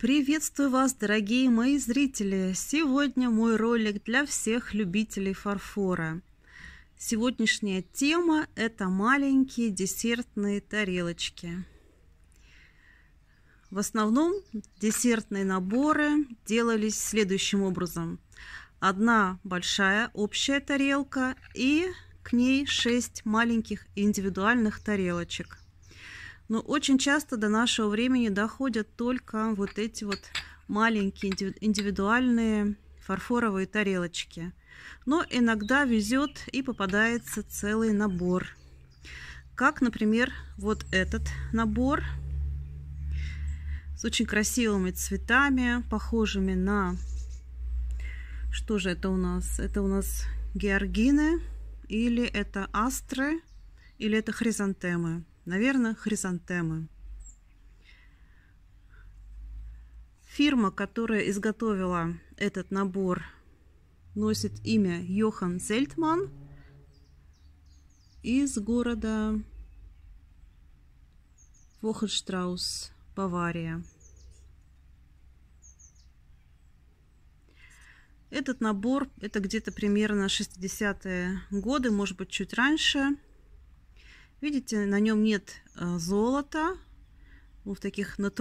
Приветствую вас, дорогие мои зрители! Сегодня мой ролик для всех любителей фарфора. Сегодняшняя тема – это маленькие десертные тарелочки. В основном десертные наборы делались следующим образом. Одна большая общая тарелка и к ней 6 маленьких индивидуальных тарелочек. Но очень часто до нашего времени доходят только вот эти вот маленькие индивидуальные фарфоровые тарелочки. Но иногда везет и попадается целый набор. Как, например, вот этот набор с очень красивыми цветами, похожими на... Что же это у нас? Это у нас георгины, или это астры, или это хризантемы. Наверное, хризантемы. Фирма, которая изготовила этот набор, носит имя Йохан Зельтман из города Вохенштраус, Бавария. Этот набор, это где-то примерно 60-е годы, может быть, чуть раньше. Видите, на нем нет золота, в таких в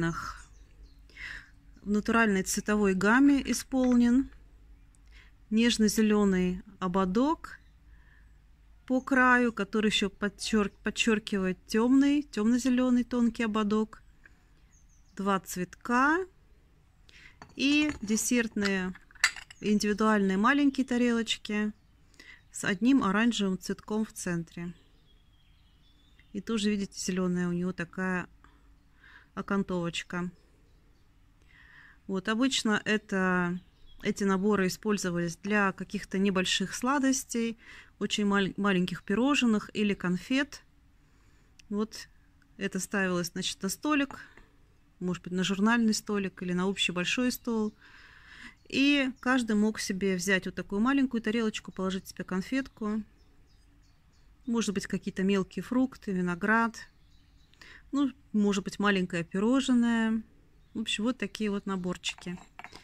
натуральной цветовой гамме исполнен. Нежно-зеленый ободок по краю, который еще подчеркивает темно-зеленый тонкий ободок. 2 цветка и десертные индивидуальные маленькие тарелочки с одним оранжевым цветком в центре. И тоже, видите, зеленая у него такая окантовочка. Вот обычно эти наборы использовались для каких-то небольших сладостей, очень маленьких пирожных или конфет. Вот это ставилось, значит, на столик, может быть, на журнальный столик или на общий большой стол. И каждый мог себе взять вот такую маленькую тарелочку, положить себе конфетку. Может быть, какие-то мелкие фрукты, виноград. Ну, может быть, маленькое пирожное. В общем, вот такие вот наборчики.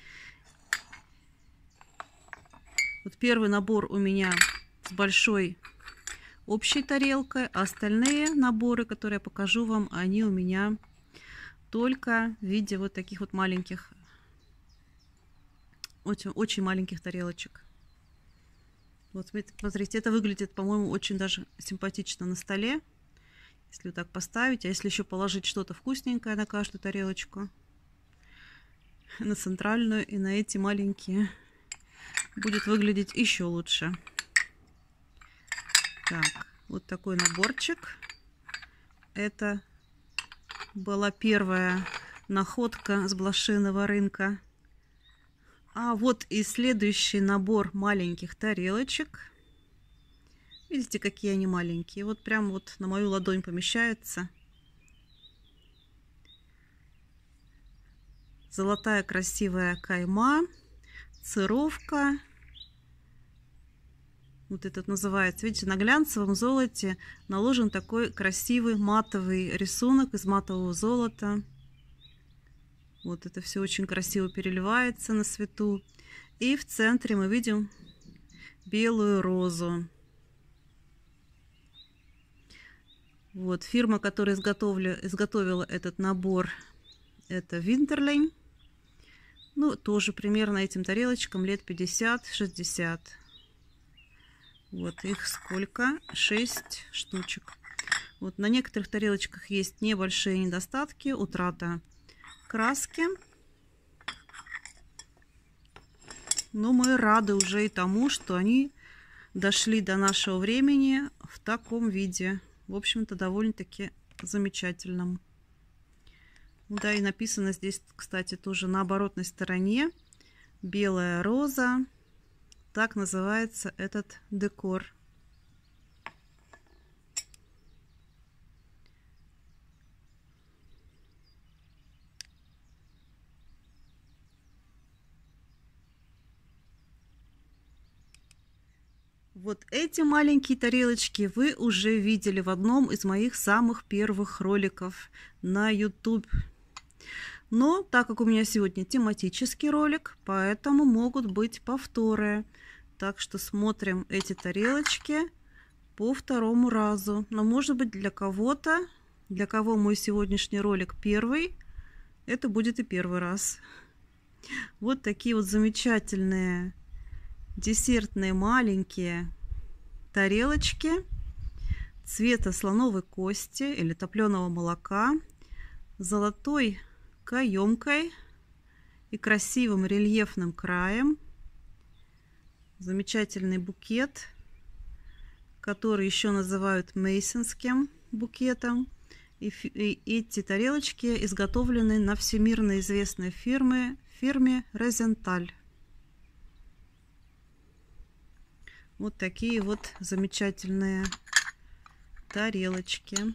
Вот первый набор у меня с большой общей тарелкой. А остальные наборы, которые я покажу вам, они у меня только в виде вот таких вот маленьких, очень маленьких тарелочек. Вот смотрите, это выглядит, по-моему, очень даже симпатично на столе, если вот так поставить. А если еще положить что-то вкусненькое на каждую тарелочку, на центральную и на эти маленькие, будет выглядеть еще лучше. Так, вот такой наборчик. Это была первая находка с блошиного рынка. А вот и следующий набор маленьких тарелочек. Видите, какие они маленькие. Вот прям вот на мою ладонь помещается. Золотая красивая кайма, цировка. Вот этот называется. Видите, на глянцевом золоте наложен такой красивый матовый рисунок из матового золота. Вот это все очень красиво переливается на свету. И в центре мы видим белую розу. Вот фирма, которая изготовила этот набор, это Винтерлейн. Ну, тоже примерно этим тарелочкам лет 50-60. Вот их сколько? 6 штучек. Вот на некоторых тарелочках есть небольшие недостатки, утрата краски. Но мы рады уже и тому, что они дошли до нашего времени в таком виде. В общем-то, довольно-таки замечательном. Да, и написано здесь, кстати, тоже на оборотной стороне белая роза. Так называется этот декор. Вот эти маленькие тарелочки вы уже видели в одном из моих самых первых роликов на YouTube. Но так как у меня сегодня тематический ролик, поэтому могут быть повторы. Так что смотрим эти тарелочки по второму разу. Но может быть для кого-то, для кого мой сегодняшний ролик первый, это будет и первый раз. Вот такие вот замечательные десертные маленькие тарелочки цвета слоновой кости или топленого молока, золотой каемкой и красивым рельефным краем. Замечательный букет, который еще называют мейсонским букетом. И эти тарелочки изготовлены на всемирно известной фирме Розенталь. Вот такие вот замечательные тарелочки.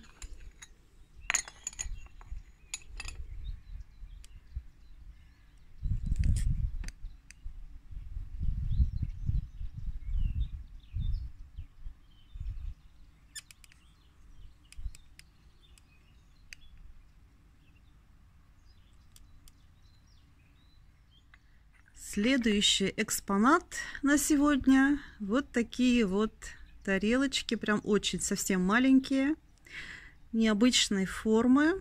Следующий экспонат на сегодня вот такие вот тарелочки, прям очень совсем маленькие, необычной формы.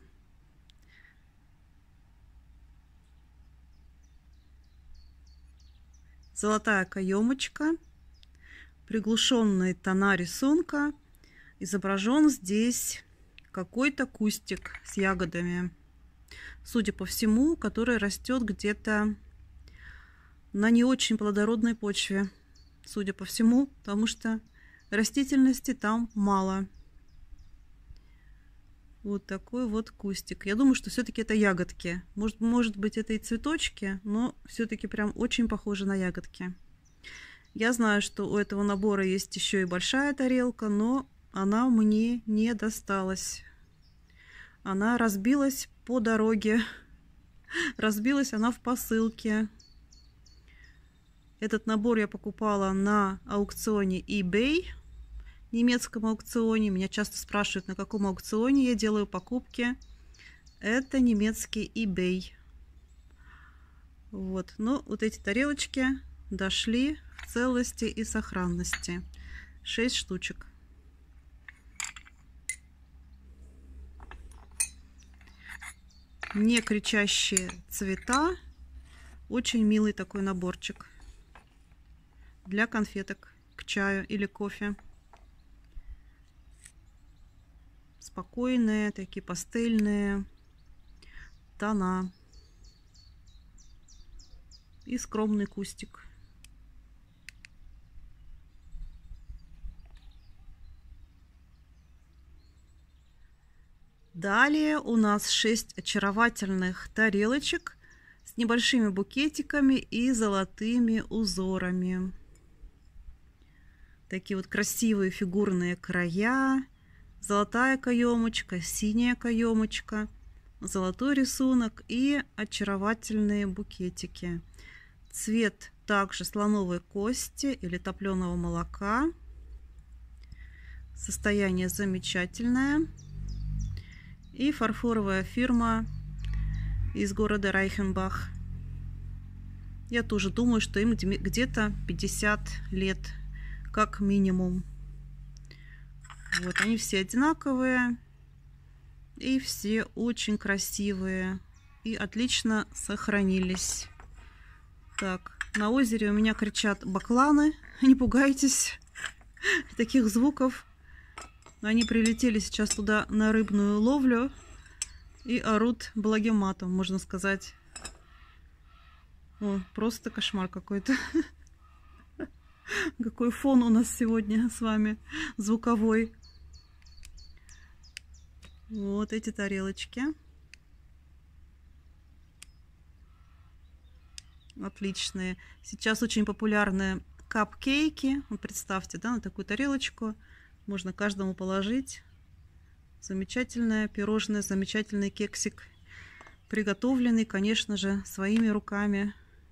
Золотая каемочка, приглушенные тона рисунка, изображен здесь какой-то кустик с ягодами, судя по всему, который растет где-то на не очень плодородной почве, судя по всему, потому что растительности там мало. Вот такой вот кустик. Я думаю, что все-таки это ягодки. Может быть, это и цветочки, но все-таки прям очень похоже на ягодки. Я знаю, что у этого набора есть еще и большая тарелка, но она мне не досталась. Она разбилась по дороге. Разбилась она в посылке. Этот набор я покупала на аукционе eBay, немецком аукционе. Меня часто спрашивают, на каком аукционе я делаю покупки. Это немецкий eBay. Вот. Но вот эти тарелочки дошли в целости и сохранности. 6 штучек. Не кричащие цвета. Очень милый такой наборчик для конфеток к чаю или кофе. Спокойные, такие пастельные тона. И скромный кустик. Далее у нас 6 очаровательных тарелочек с небольшими букетиками и золотыми узорами. Такие вот красивые фигурные края, золотая каемочка, синяя каемочка, золотой рисунок и очаровательные букетики. Цвет также слоновой кости или топленого молока. Состояние замечательное. И фарфоровая фирма из города Райхенбах. Я тоже думаю, что им где-то 50 лет. Как минимум. Вот, они все одинаковые. И все очень красивые. И отлично сохранились. Так, на озере у меня кричат бакланы. Не пугайтесь таких звуков. Они прилетели сейчас туда на рыбную ловлю. И орут благим матом, можно сказать. О, просто кошмар какой-то. Какой фон у нас сегодня с вами звуковой. Вот эти тарелочки. Отличные. Сейчас очень популярны капкейки. Вот представьте, да, на такую тарелочку можно каждому положить. Замечательное пирожное, замечательный кексик. Приготовленный, конечно же, своими руками.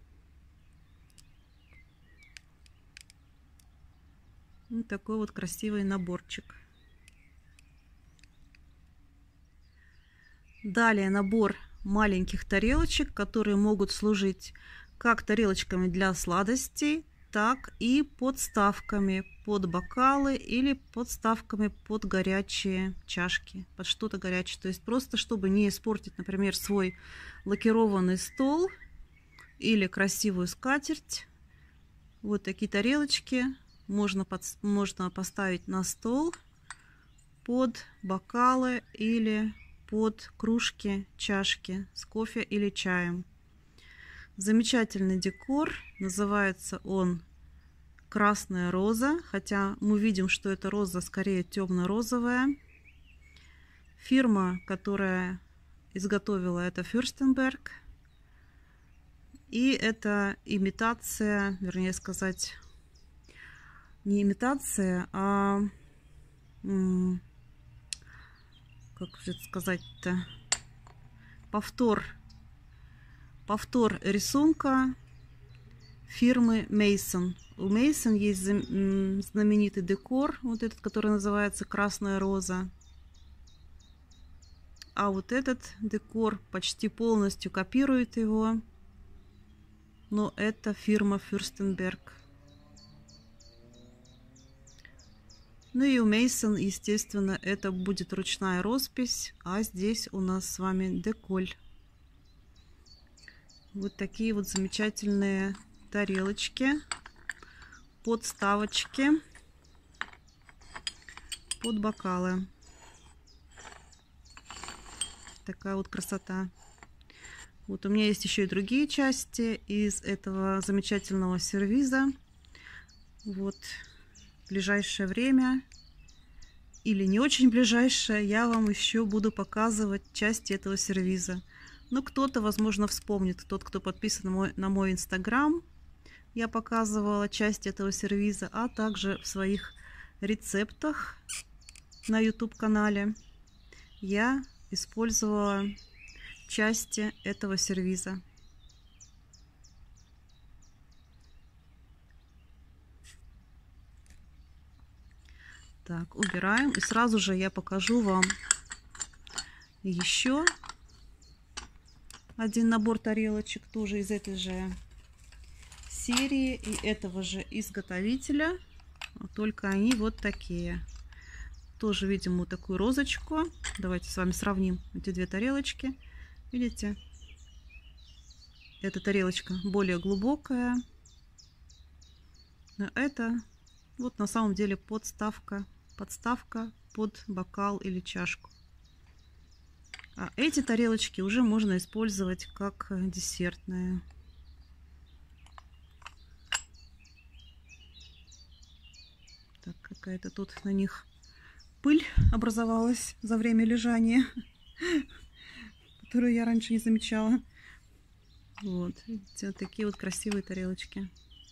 Вот такой вот красивый наборчик. Далее набор маленьких тарелочек, которые могут служить как тарелочками для сладостей, так и подставками под бокалы или подставками под горячие чашки, под что-то горячее. То есть просто чтобы не испортить, например, свой лакированный стол или красивую скатерть. Вот такие тарелочки можно поставить на стол под бокалы или под кружки, чашки с кофе или чаем. Замечательный декор. Называется он «Красная роза», хотя мы видим, что эта роза скорее темно-розовая. Фирма, которая изготовила это, Fürstenberg. И это имитация, вернее сказать, не имитация, а как сказать-то, повтор рисунка фирмы Mason. У Mason есть знаменитый декор, вот этот, который называется «Красная роза». А вот этот декор почти полностью копирует его, но это фирма Fürstenberg. Ну и у Mason, естественно, это будет ручная роспись, а здесь у нас с вами деколь. Вот такие вот замечательные тарелочки, подставочки под бокалы. Такая вот красота. Вот у меня есть еще и другие части из этого замечательного сервиза. Вот в ближайшее время или не очень ближайшее я вам еще буду показывать части этого сервиза. Но кто-то, возможно, вспомнит, тот, кто подписан на мой инстаграм, я показывала часть этого сервиза, а также в своих рецептах на YouTube канале я использовала части этого сервиза. Так, убираем. И сразу же я покажу вам еще один набор тарелочек, тоже из этой же серии и этого же изготовителя. Только они вот такие. Тоже видим вот такую розочку. Давайте с вами сравним эти две тарелочки. Видите? Эта тарелочка более глубокая. А это вот на самом деле подставка под бокал или чашку. А эти тарелочки уже можно использовать как десертные. Так, какая-то тут на них пыль образовалась за время лежания, которую я раньше не замечала. Вот, видите, вот такие вот красивые тарелочки.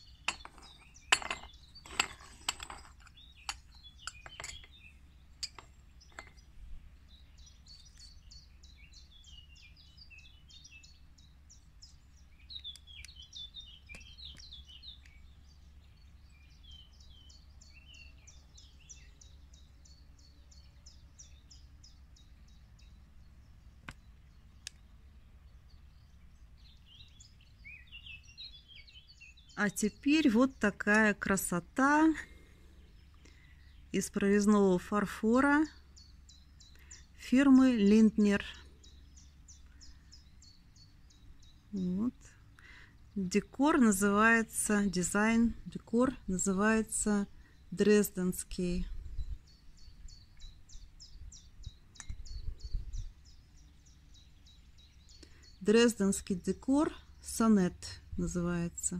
А теперь вот такая красота из прорезного фарфора фирмы Lindner. Вот. Декор называется, декор называется дрезденский. Дрезденский декор сонет называется.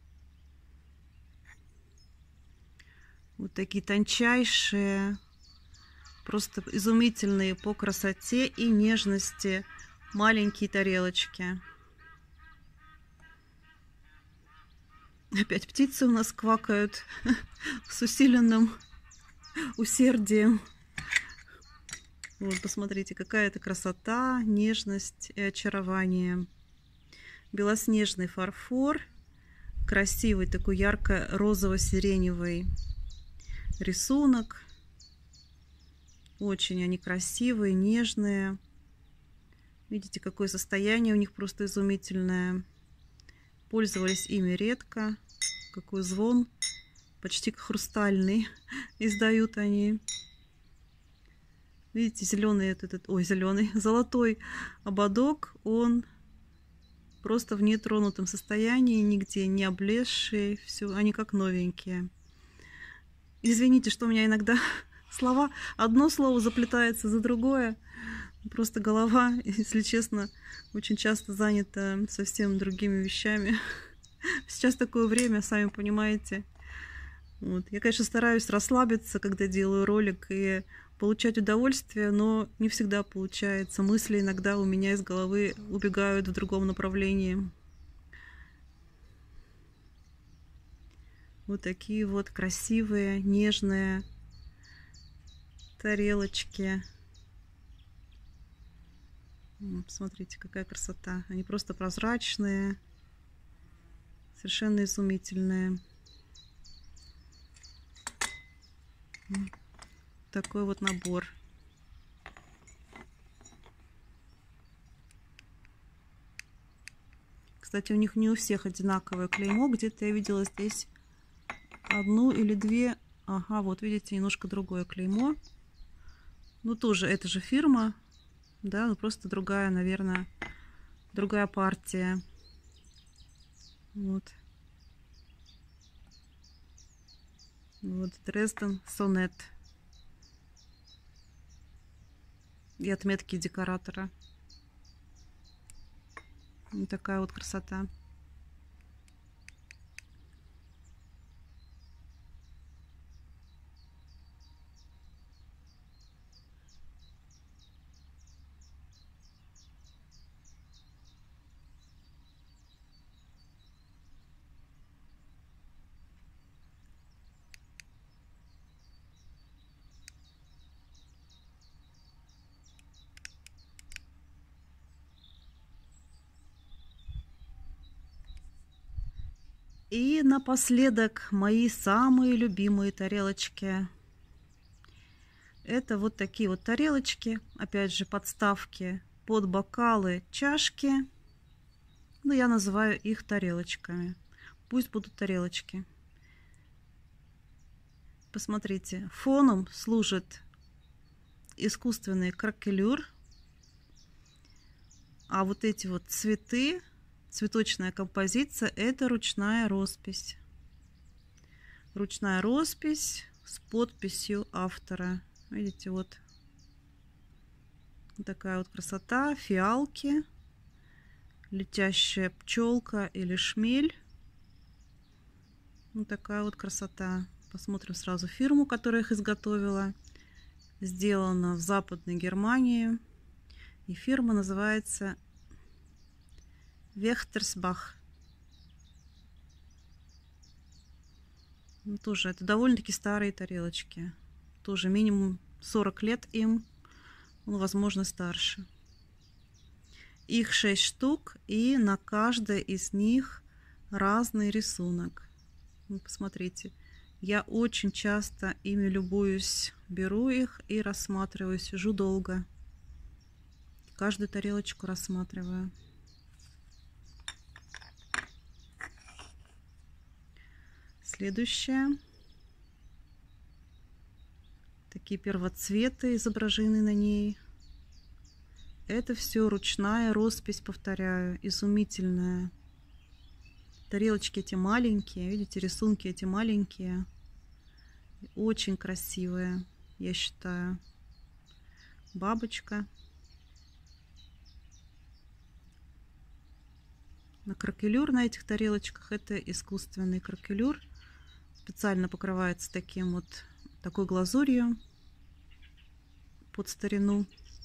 Вот такие тончайшие, просто изумительные по красоте и нежности маленькие тарелочки. Опять птицы у нас квакают с усиленным усердием. Вот, посмотрите, какая это красота, нежность и очарование. Белоснежный фарфор, красивый такой ярко-розово-сиреневый рисунок. Очень они красивые, нежные. Видите, какое состояние у них просто изумительное. Пользовались ими редко. Какой звон. Почти как хрустальный издают они. Видите, зеленый зеленый, золотой ободок, он просто в нетронутом состоянии, нигде не облезший, все, они как новенькие. Извините, что у меня иногда слова, одно слово заплетается за другое. Просто голова, если честно, очень часто занята совсем другими вещами. Сейчас такое время, сами понимаете. Вот. Я, конечно, стараюсь расслабиться, когда делаю ролик, и получать удовольствие, но не всегда получается. Мысли иногда у меня из головы убегают в другом направлении. Вот такие вот красивые, нежные тарелочки. Смотрите, какая красота. Они просто прозрачные, совершенно изумительные. Такой вот набор. Кстати, у них не у всех одинаковое клеймо. Где-то я видела здесь одну или две. Ага, вот видите, немножко другое клеймо. Ну, тоже это же фирма. Да, ну просто другая, наверное, другая партия. Вот. Вот, Дрезден Сонет. И отметки декоратора. Вот такая вот красота. И напоследок мои самые любимые тарелочки. Это вот такие вот тарелочки. Опять же, подставки под бокалы, чашки. Ну, я называю их тарелочками. Пусть будут тарелочки. Посмотрите, фоном служит искусственный кракелюр. А вот эти вот цветы, цветочная композиция, это ручная роспись. Ручная роспись с подписью автора. Видите, вот такая вот красота. Фиалки, летящая пчелка или шмель. Вот такая вот красота. Посмотрим сразу фирму, которая их изготовила. Сделана в Западной Германии. И фирма называется Вехтерсбах. Тоже это довольно-таки старые тарелочки. Тоже минимум 40 лет им. Ну, возможно, старше. Их 6 штук. И на каждой из них разный рисунок. Посмотрите. Я очень часто ими любуюсь. Беру их и рассматриваю. Сижу долго. Каждую тарелочку рассматриваю. Следующее. Такие первоцветы изображены на ней. Это все ручная роспись, повторяю, изумительная. Тарелочки эти маленькие, видите, рисунки эти маленькие. Очень красивые, я считаю. Бабочка. На кракелюр на этих тарелочках это искусственный кракелюр. Специально покрывается такой глазурью под старину.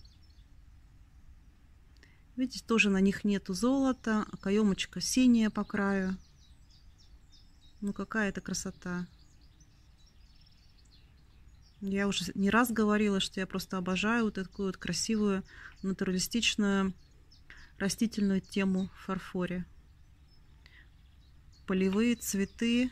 Видите, тоже на них нету золота, а каемочка синяя по краю. Ну какая это красота. Я уже не раз говорила, что я просто обожаю вот такую вот красивую натуралистичную растительную тему в фарфоре. Полевые цветы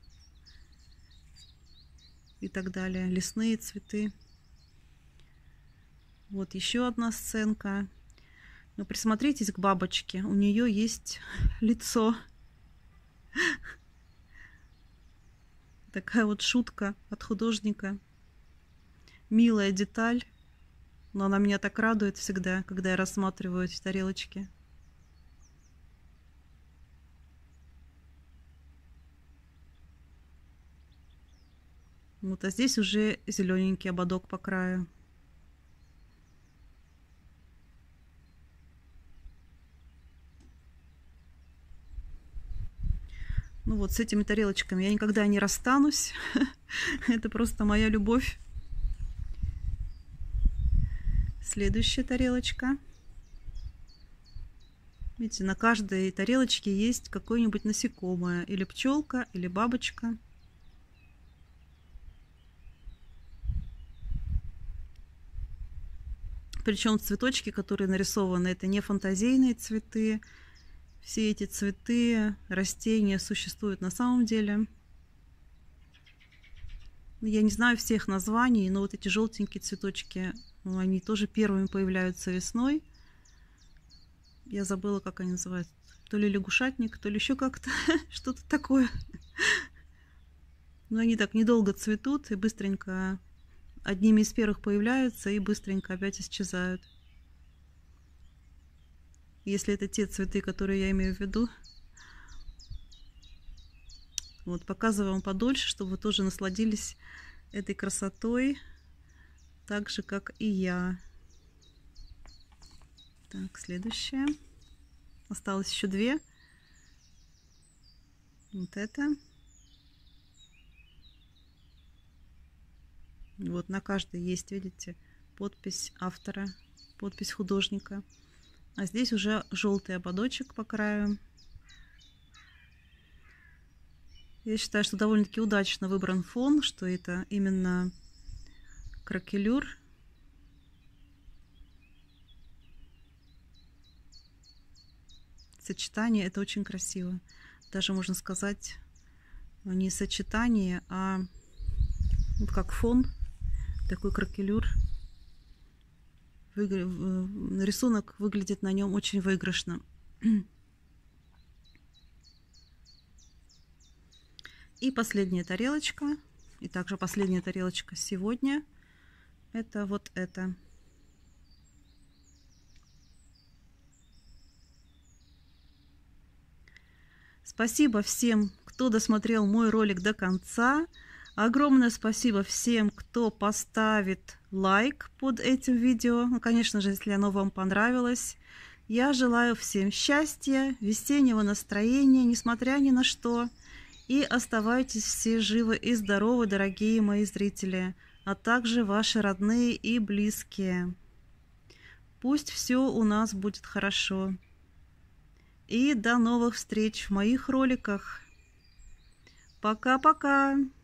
и так далее, лесные цветы. Вот еще одна сценка. Но присмотритесь к бабочке. У нее есть лицо. Такая вот шутка от художника. Милая деталь. Но она меня так радует всегда, когда я рассматриваю эти тарелочки. Вот, а здесь уже зелененький ободок по краю. Ну вот, с этими тарелочками я никогда не расстанусь. Это просто моя любовь. Следующая тарелочка. Видите, на каждой тарелочке есть какое-нибудь насекомое. Или пчелка, или бабочка. Причем цветочки, которые нарисованы, это не фантазийные цветы. Все эти цветы, растения существуют на самом деле. Я не знаю всех названий, но вот эти желтенькие цветочки, они тоже первыми появляются весной. Я забыла, как они называются. То ли лягушатник, то ли еще как-то что-то такое. Но они так недолго цветут и быстренько одними из первых появляются и быстренько опять исчезают. Если это те цветы, которые я имею в виду. Вот, показываю вам подольше, чтобы вы тоже насладились этой красотой, так же, как и я. Так, следующее. Осталось еще две. Вот это. Вот на каждой есть, видите, подпись автора, подпись художника. А здесь уже желтый ободочек по краю. Я считаю, что довольно-таки удачно выбран фон, что это именно кракелюр. Сочетание это очень красиво. Даже можно сказать, не сочетание, а вот как фон, такой кракелюр. Рисунок выглядит на нем очень выигрышно. И последняя тарелочка, и также последняя тарелочка сегодня, это вот это. Спасибо всем, кто досмотрел мой ролик до конца. Огромное спасибо всем, кто поставит лайк под этим видео. Ну, конечно же, если оно вам понравилось. Я желаю всем счастья, весеннего настроения, несмотря ни на что. И оставайтесь все живы и здоровы, дорогие мои зрители, а также ваши родные и близкие. Пусть все у нас будет хорошо. И до новых встреч в моих роликах. Пока-пока!